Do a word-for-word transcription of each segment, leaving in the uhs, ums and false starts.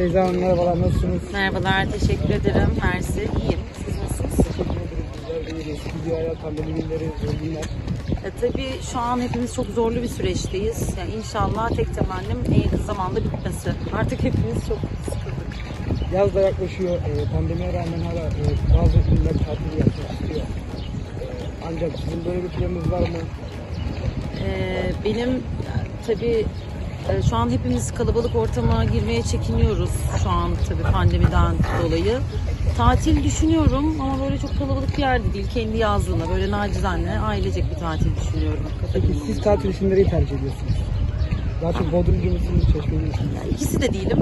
Feyza Hanım merhabalar, nasılsınız? Merhabalar, teşekkür ederim. Mersi, iyiyim. Siz nasılsınız? Teşekkür ederim. Bizler de iyiyiz. Gidiyor hayat, pandemi günleri, zor günler. E, tabii şu an hepimiz çok zorlu bir süreçteyiz. Yani inşallah tek temennim en yakın zamanda bitmesi. Artık hepimiz çok sıkıldık. Yaz da yaklaşıyor. E, pandemiye rağmen hala e, bazı ünlüler tatil yapmak istiyor. E, ancak sizin böyle bir planınız var mı? E, benim e, tabii e, şu an hepimiz kalabalık ortama girmeye çekiniyoruz. Şu an tabii pandemiden dolayı. Tatil düşünüyorum ama böyle çok kalabalık bir yerde değil. Kendi yazlığına, böyle nacizane ailecek bir tatil düşünüyorum. Peki siz tatil için nereyi tercih ediyorsunuz? Daha çok Bodrumcu musunuz, Çeşmeli misiniz? İkisi de değilim.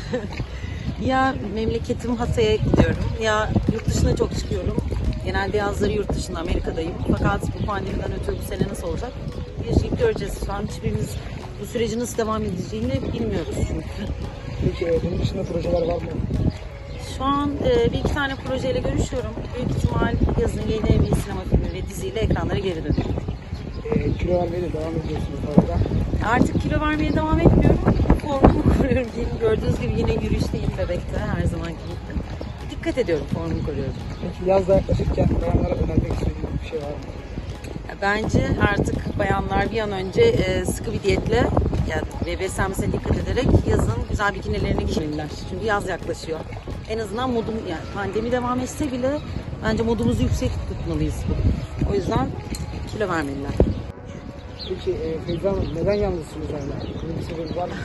Ya memleketim Hatay'a gidiyorum ya yurt dışına çok çıkıyorum. Genelde yazları yurt dışında, Amerika'dayım. Fakat bu pandemiden ötürü bu sene nasıl olacak? Yaşayıp göreceğiz. Şu an hiçbirimiz bu süreci nasıl devam edeceğini bilmiyoruz çünkü. Peki e, bunun dışında projeler var mı? Şu an e, bir iki tane projeyle görüşüyorum. Büyük ihtimal yazın yeni bir sinema filmi ve diziyle ekranlara geri dönüyorum. E, kilo vermeye de devam ediyorsunuz orada. Artık kilo vermeye devam etmiyorum. Formumu koruyorum diyeyim. Gördüğünüz gibi yine yürüyüşteyim Bebek'te her zamanki gibi. Dikkat ediyorum, formumu koruyorum. Peki yaz da yaklaşırken bayanlara önermek istediğiniz bir şey var mı? Bence artık bayanlar bir an önce e, sıkı bir diyetle yani ve beslenmesine dikkat ederek yazın güzel bikinilerini giymeliler. Çünkü yaz yaklaşıyor. En azından modum yani pandemi devam etse bile bence modumuzu yüksek tutmalıyız. O yüzden kilo vermeliler. Peki e, Feyza Hanım neden yalnızsınız hala? Bunun bir sebebi var mı?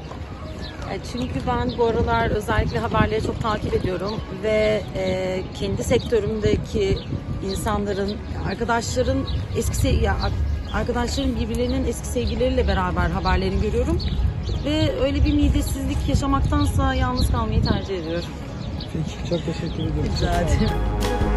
E, Çünkü ben bu aralar özellikle haberleri çok takip ediyorum ve e, kendi sektörümdeki insanların, arkadaşların eski se- ya arkadaşların birbirlerinin eski sevgilileriyle beraber haberlerini görüyorum ve öyle bir midesizlik yaşamaktansa yalnız kalmayı tercih ediyorum. Peki çok teşekkür ediyorum. Rica ederim.